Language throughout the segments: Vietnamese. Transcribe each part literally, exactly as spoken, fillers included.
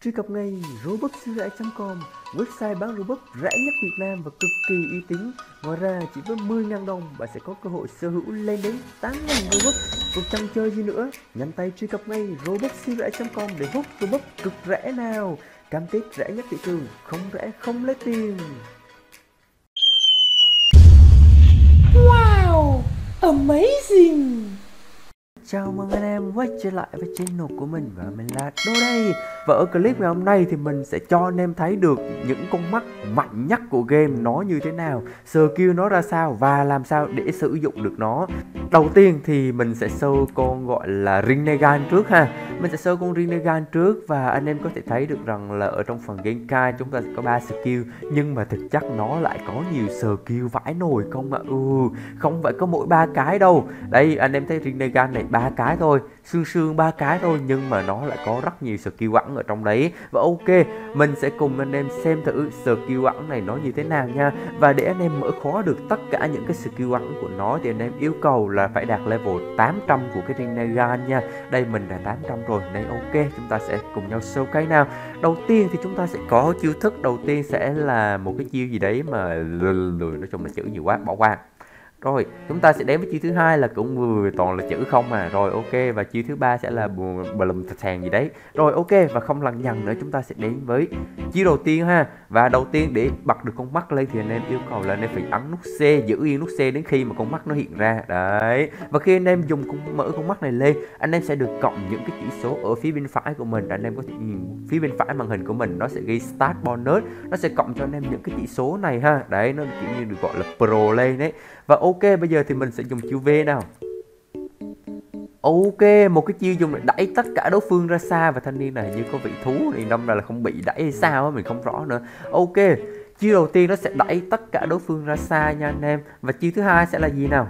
Truy cập ngay robux siêu rẻ chấm com, website bán robux rẻ nhất Việt Nam và cực kỳ uy tín. Ngoài ra chỉ với mười nghìn đồng bạn sẽ có cơ hội sở hữu lên đến tám nghìn robux. Còn chẳng chơi gì nữa, nhanh tay truy cập ngay robux siêu rẻ chấm com để hút robux cực rẻ nào. Cam kết rẻ nhất thị trường, không rẻ không lấy tiền. Wow, amazing. Chào mừng anh em quay trở lại với channel của mình và mình là Đô đây. Và ở clip ngày hôm nay thì mình sẽ cho anh em thấy được những con mắt mạnh nhất của game nó như thế nào, skill nó ra sao và làm sao để sử dụng được nó. Đầu tiên thì mình sẽ show con gọi là Rinnegan trước ha. Mình sẽ show con Rinnegan trước và anh em có thể thấy được rằng là ở trong phần Genkai chúng ta sẽ có ba skill, nhưng mà thực chất nó lại có nhiều skill vãi nồi không ạ. Ừ, không phải có mỗi ba cái đâu. Đây anh em thấy Rinnegan này ba cái thôi, xương xương ba cái thôi, nhưng mà nó lại có rất nhiều skill ẩn ở trong đấy. Và ok, mình sẽ cùng anh em xem thử skill ẩn này nó như thế nào nha. Và để anh em mở khóa được tất cả những cái skill ẩn của nó thì anh em yêu cầu là phải đạt level tám trăm của cái Rinnegan nha. Đây mình đã tám trăm rồi. Đây ok, chúng ta sẽ cùng nhau show cái nào. Đầu tiên thì chúng ta sẽ có chiêu thức đầu tiên sẽ là một cái chiêu gì đấy mà lười, nói chung là chữ nhiều quá, bỏ qua. Rồi, chúng ta sẽ đến với chiêu thứ hai là cũng vừa toàn là chữ không mà. Rồi ok, và chiêu thứ ba sẽ là bờ lùm thạch sàn gì đấy. Rồi ok, và không lằng nhằng nữa chúng ta sẽ đến với chiêu đầu tiên ha. Và đầu tiên để bật được con mắt lên thì anh em yêu cầu là anh em phải ấn nút C, giữ yên nút C đến khi mà con mắt nó hiện ra. Đấy. Và khi anh em dùng con mở con mắt này lên, anh em sẽ được cộng những cái chỉ số ở phía bên phải của mình. Anh em có thể nhìn phía bên phải màn hình của mình, nó sẽ ghi start bonus, nó sẽ cộng cho anh em những cái chỉ số này ha. Đấy, nó kiểu như được gọi là pro lên đấy. Và ok, bây giờ thì mình sẽ dùng chiêu V nào. Ok, một cái chiêu dùng để đẩy tất cả đối phương ra xa. Và thanh niên này như có vị thú thì đâm ra là không bị đẩy hay sao mình không rõ nữa. Ok, chiêu đầu tiên nó sẽ đẩy tất cả đối phương ra xa nha anh em. Và chiêu thứ hai sẽ là gì nào?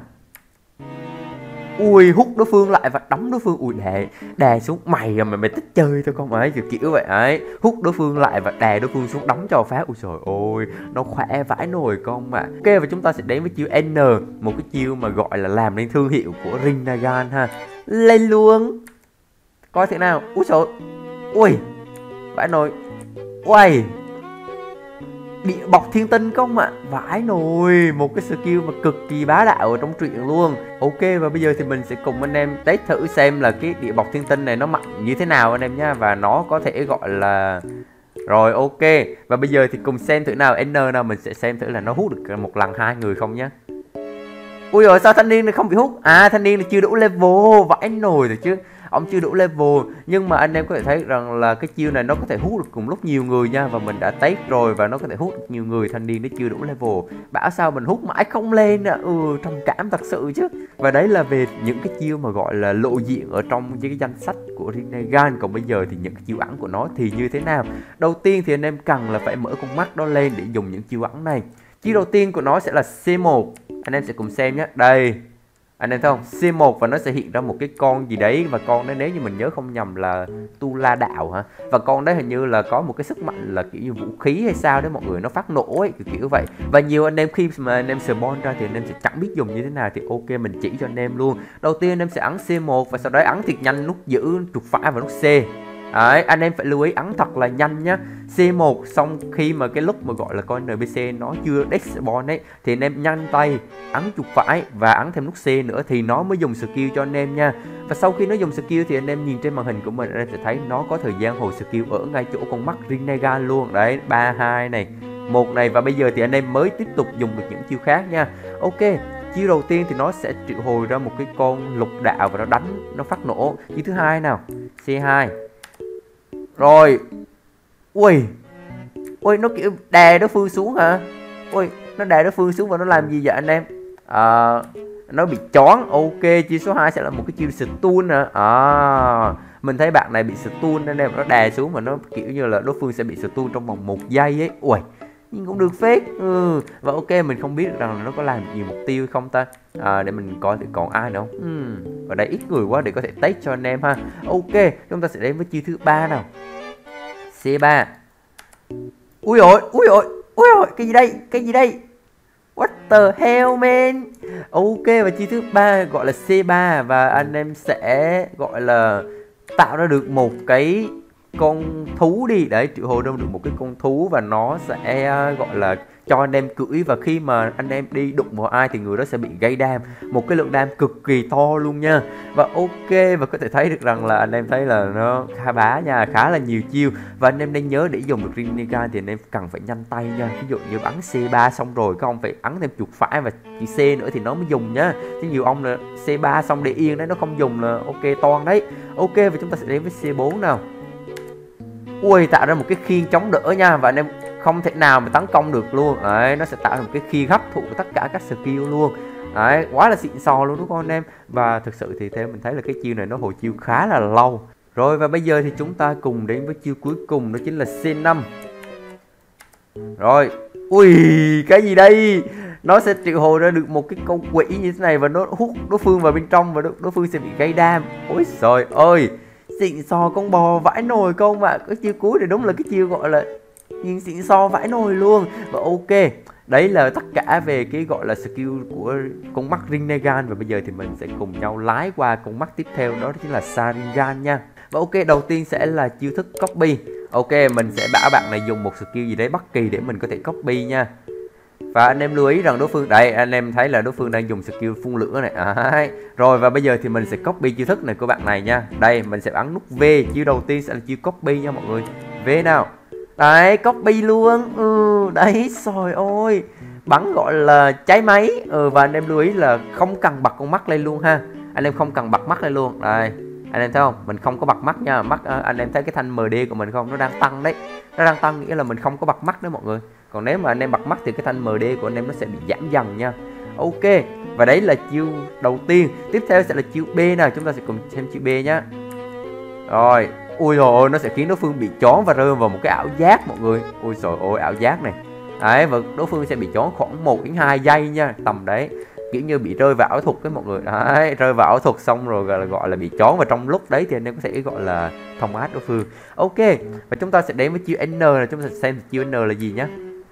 Ui, hút đối phương lại và đấm đối phương. Ui, đè đè xuống mày mà mày thích chơi thôi con ấy, kiểu kiểu vậy ấy. Hút đối phương lại và đè đối phương xuống đấm cho phá. Ui trời ơi, nó khỏe vãi nồi con mà. Ok, và chúng ta sẽ đến với chiêu N, một cái chiêu mà gọi là làm nên thương hiệu của Rinnegan ha. Lên luôn, coi thế nào. Ui trời, ui vãi nồi. Ui, địa bọc thiên tinh không ạ? À? Vãi nồi, một cái skill mà cực kỳ bá đạo ở trong truyện luôn. Ok, và bây giờ thì mình sẽ cùng anh em test thử xem là cái địa bọc thiên tinh này nó mạnh như thế nào anh em nha. Và nó có thể gọi là... Rồi ok, và bây giờ thì cùng xem thử nào. N nào mình sẽ xem thử là nó hút được một lần hai người không nhá. Ui rồi sao thanh niên này không bị hút? À, thanh niên này chưa đủ level, vãi nồi rồi chứ. Ông chưa đủ level, nhưng mà anh em có thể thấy rằng là cái chiêu này nó có thể hút được cùng lúc nhiều người nha. Và mình đã test rồi và nó có thể hút được nhiều người. Thanh niên nó chưa đủ level, bảo sao mình hút mãi không lên à. Ừ, trầm cảm thật sự chứ. Và đấy là về những cái chiêu mà gọi là lộ diện ở trong cái danh sách của Rinnegan. Còn bây giờ thì những cái chiêu ẩn của nó thì như thế nào? Đầu tiên thì anh em cần là phải mở con mắt đó lên để dùng những chiêu ẩn này. Chiêu đầu tiên của nó sẽ là C một. Anh em sẽ cùng xem nhé. Đây, anh em thấy không? C một và nó sẽ hiện ra một cái con gì đấy. Và con đấy nếu như mình nhớ không nhầm là Tu La Đạo hả? Và con đấy hình như là có một cái sức mạnh là kiểu như vũ khí hay sao đấy mọi người, nó phát nổ ấy, kiểu kiểu vậy. Và nhiều anh em khi mà anh em spawn ra thì anh em sẽ chẳng biết dùng như thế nào. Thì ok, mình chỉ cho anh em luôn. Đầu tiên anh em sẽ ấn C một và sau đó ấn thiệt nhanh nút giữ trục phải và nút C. Đấy, anh em phải lưu ý ấn thật là nhanh nhá. C một xong khi mà cái lúc mà gọi là con en pê xê nó chưa despawn ấy thì anh em nhanh tay ấn chuột phải và ấn thêm nút C nữa thì nó mới dùng skill cho anh em nha. Và sau khi nó dùng skill thì anh em nhìn trên màn hình của mình, anh em sẽ thấy nó có thời gian hồi skill ở ngay chỗ con mắt Rinnegan luôn. Đấy, ba hai này, một này. Và bây giờ thì anh em mới tiếp tục dùng được những chiêu khác nha. Ok, chiêu đầu tiên thì nó sẽ triệu hồi ra một cái con lục đạo và nó đánh, nó phát nổ. Chiêu thứ hai nào, C hai. Rồi, ui, ui nó kiểu đè đối phương xuống hả? Ui, nó đè đối phương xuống và nó làm gì vậy anh em? À, nó bị choáng. Ok, chiêu số hai sẽ là một cái chiêu stun hả? À, mình thấy bạn này bị stun anh em, nó đè xuống mà nó kiểu như là đối phương sẽ bị stun trong vòng một giây ấy. Ui, nhưng cũng được phết. Ừ. Và ok, mình không biết rằng là nó có làm nhiều mục tiêu không ta. À, để mình coi thì còn ai nữa không. uhm. Ở đây ít người quá để có thể test cho anh em ha. Ok, chúng ta sẽ đến với chiêu thứ ba nào, C ba. Ui ôi, ui ôi, ui ôi, cái gì đây, cái gì đây, what the hell man. Ok, và chiêu thứ ba gọi là C ba và anh em sẽ gọi là tạo ra được một cái con thú đi. Đấy, triệu hồi ra được một cái con thú và nó sẽ gọi là cho anh em cưỡi, và khi mà anh em đi đụng vào ai thì người đó sẽ bị gây đam, một cái lượng đam cực kỳ to luôn nha. Và ok, và có thể thấy được rằng là anh em thấy là nó khá bá nha, khá là nhiều chiêu. Và anh em nên nhớ để dùng được Rinnegan thì anh em cần phải nhanh tay nha. Ví dụ như bắn C ba xong rồi các ông phải ấn thêm chuột phải và chữ C nữa thì nó mới dùng nhá, chứ nhiều ông là C ba xong để yên đấy, nó không dùng là ok toan đấy. Ok, và chúng ta sẽ đến với C bốn nào. Ui, tạo ra một cái khiên chống đỡ nha, và anh em không thể nào mà tấn công được luôn. Đấy, nó sẽ tạo ra một cái khiên hấp thụ tất cả các skill luôn. Đấy, quá là xịn sò luôn đúng không anh em. Và thực sự thì theo mình thấy là cái chiêu này nó hồi chiêu khá là lâu. Rồi, và bây giờ thì chúng ta cùng đến với chiêu cuối cùng, đó chính là C năm. Rồi, ui, cái gì đây? Nó sẽ triệu hồi ra được một cái con quỷ như thế này và nó hút đối phương vào bên trong và đối phương sẽ bị gây đam. Ôi trời ơi, xịn sò con bò vãi nồi không ạ. Cái chiêu cuối thì đúng là cái chiêu gọi là nhìn xịn sò vãi nồi luôn. Và ok, đấy là tất cả về cái gọi là skill của con mắt Rinnegan. Và bây giờ thì mình sẽ cùng nhau lái qua con mắt tiếp theo, đó chính là Sharingan nha. Và ok, đầu tiên sẽ là chiêu thức copy. Ok, mình sẽ bảo bạn này dùng một skill gì đấy bất kỳ để mình có thể copy nha. Và anh em lưu ý rằng đối phương, đây anh em thấy là đối phương đang dùng skill phun lửa này. À, rồi, và bây giờ thì mình sẽ copy chiêu thức này của bạn này nha. Đây, mình sẽ ấn nút V, chiêu đầu tiên sẽ là chiêu copy nha mọi người. V nào. Đấy, copy luôn. Ừ, đấy, trời ơi, bắn gọi là cháy máy. Ừ, và anh em lưu ý là không cần bật con mắt lên luôn ha. Anh em không cần bật mắt lên luôn. Đây, anh em thấy không, mình không có bật mắt nha. Mắt anh em thấy cái thanh em đê của mình không, nó đang tăng đấy. Nó đang tăng nghĩa là mình không có bật mắt đấy mọi người. Còn nếu mà anh em bật mắt thì cái thanh em đê của anh em nó sẽ bị giảm dần nha. Ok, và đấy là chiêu đầu tiên. Tiếp theo sẽ là chiêu B nào, chúng ta sẽ cùng xem chiêu B nhá. Rồi, ui trời ơi, nó sẽ khiến đối phương bị chón và rơi vào một cái ảo giác mọi người. Ui trời ơi, ảo giác này. Đấy, và đối phương sẽ bị chón khoảng một đến hai giây nha, tầm đấy. Kiểu như bị rơi vào ảo thuật với mọi người. Đấy, rơi vào ảo thuật xong rồi gọi là, gọi là bị chón, và trong lúc đấy thì anh em có thể gọi là thông át đối phương. Ok, và chúng ta sẽ đến với chiêu N này, chúng ta sẽ xem chiêu N là gì nhá.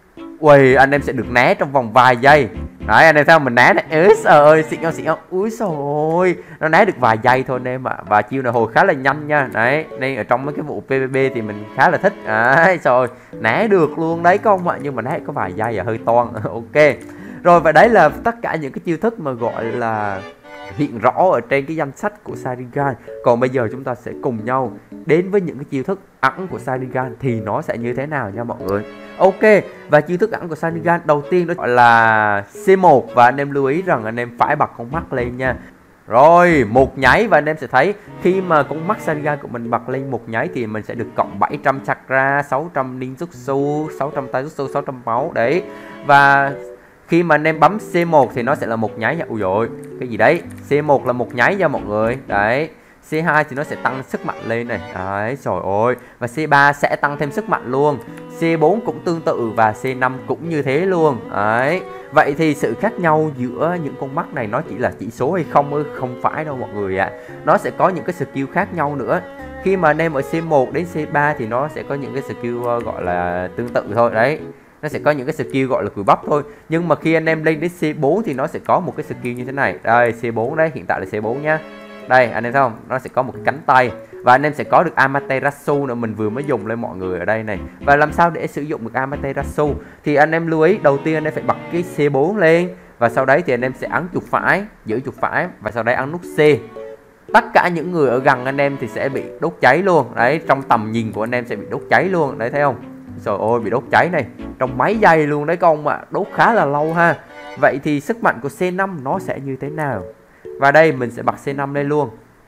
Ui, anh em sẽ được né trong vòng vài giây. Đấy, anh em thấy không, mình né này. Ê trời ơi, xịn không, xịn không. Úi trời ơi, nó né được vài giây thôi anh em ạ. Và chiêu này hồi khá là nhanh nha. Đấy, nên ở trong mấy cái vụ pê vê pê thì mình khá là thích. Đấy, rồi, né được luôn đấy không ạ. Nhưng mà né có vài giây à, hơi toan. Ok. Rồi, và đấy là tất cả những cái chiêu thức mà gọi là hiện rõ ở trên cái danh sách của Sharingan. Còn bây giờ chúng ta sẽ cùng nhau đến với những cái chiêu thức ẩn của Sharingan thì nó sẽ như thế nào nha mọi người. Ok, và chiêu thức ẩn của Sharingan đầu tiên đó gọi là C một, và anh em lưu ý rằng anh em phải bật con mắt lên nha. Rồi, một nháy, và anh em sẽ thấy khi mà con mắt Sharingan của mình bật lên một nháy thì mình sẽ được cộng bảy trăm chakra, sáu trăm ninjutsu, sáu trăm taijutsu, sáu trăm máu đấy. Và khi mà anh em bấm C một thì nó sẽ là một nháy nha. Ui dồi, cái gì đấy? C một là một nháy nha mọi người. Đấy. C hai thì nó sẽ tăng sức mạnh lên này. Đấy, trời ơi. Và C ba sẽ tăng thêm sức mạnh luôn. C bốn cũng tương tự và C năm cũng như thế luôn. Đấy. Vậy thì sự khác nhau giữa những con mắt này nó chỉ là chỉ số hay không ư? Không phải đâu mọi người ạ. À. Nó sẽ có những cái skill khác nhau nữa. Khi mà anh em ở C một đến C ba thì nó sẽ có những cái skill gọi là tương tự thôi. Đấy. Nó sẽ có những cái skill gọi là cùi bắp thôi. Nhưng mà khi anh em lên đến C bốn thì nó sẽ có một cái skill như thế này. Đây, C bốn đấy, hiện tại là C bốn nhá. Đây, anh em thấy không? Nó sẽ có một cái cánh tay. Và anh em sẽ có được Amaterasu nữa, mình vừa mới dùng lên mọi người ở đây này. Và làm sao để sử dụng được Amaterasu? Thì anh em lưu ý, đầu tiên anh em phải bật cái C bốn lên. Và sau đấy thì anh em sẽ ấn chuột phải, giữ chuột phải. Và sau đấy ấn nút C. Tất cả những người ở gần anh em thì sẽ bị đốt cháy luôn. Đấy, trong tầm nhìn của anh em sẽ bị đốt cháy luôn. Đấy, thấy không? Trời ơi, bị đốt cháy này trong mấy giây luôn đấy con ạ. Đốt khá là lâu ha. Vậy thì sức mạnh của C năm nó sẽ như thế nào? Và đây mình sẽ bật C năm lên luôn.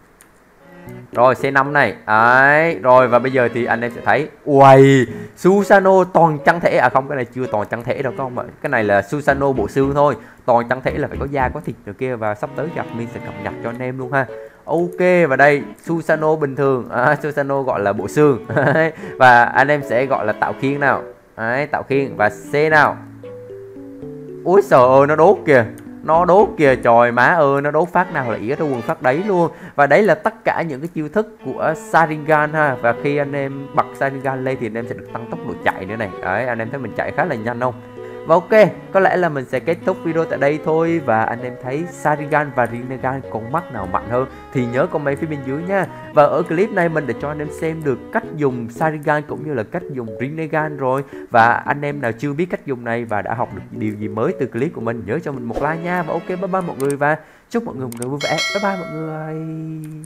Rồi C năm này. Đấy. Rồi và bây giờ thì anh em sẽ thấy uầy, Susanoo toàn chân thể. À không, cái này chưa toàn chân thể đâu con ạ. Cái này là Susanoo bộ xương thôi. Toàn chân thể là phải có da có thịt rồi kia. Và sắp tới gặp mình sẽ cập nhật cho anh em luôn ha. Ok, và đây Susanoo bình thường, à, Susanoo gọi là bộ xương. Và anh em sẽ gọi là tạo khiên nào. Đấy, tạo khiên và C nào. Úi trời ơi, nó đốt kìa. Nó đốt kìa, trời má ơi, nó đốt phát nào là ỉa ra quần phát đấy luôn. Và đấy là tất cả những cái chiêu thức của Sharingan ha. Và khi anh em bật Sharingan lên thì anh em sẽ được tăng tốc độ chạy nữa này. Đấy, anh em thấy mình chạy khá là nhanh không? Và ok, có lẽ là mình sẽ kết thúc video tại đây thôi. Và anh em thấy Sharingan và Rinnegan con mắt nào mạnh hơn thì nhớ comment phía bên dưới nha. Và ở clip này mình đã cho anh em xem được cách dùng Sharingan cũng như là cách dùng Rinnegan rồi. Và anh em nào chưa biết cách dùng này và đã học được điều gì mới từ clip của mình, nhớ cho mình một like nha. Và ok, bye bye mọi người và chúc mọi người một ngày vui vẻ. Bye bye mọi người.